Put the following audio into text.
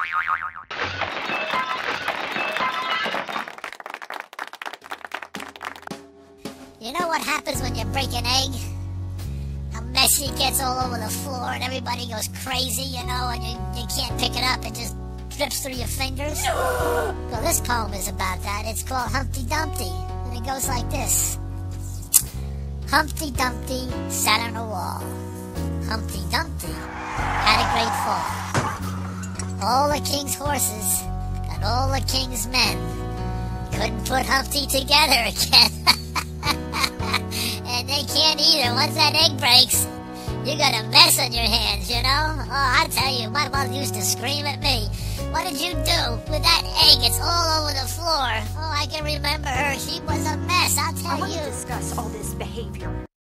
You know what happens when you break an egg? How messy it gets all over the floor and everybody goes crazy, you know, and you can't pick it up. It just drips through your fingers. Well, this poem is about that. It's called Humpty Dumpty, and it goes like this. Humpty Dumpty sat on a wall. Humpty Dumpty had a great fall. All the king's horses and all the king's men couldn't put Humpty together again. And they can't either. Once that egg breaks, you got a mess on your hands, you know? Oh, I tell you, my mother used to scream at me. What did you do with that egg? It's all over the floor. Oh, I can remember her. She was a mess, I'll tell you. I want to discuss all this behavior.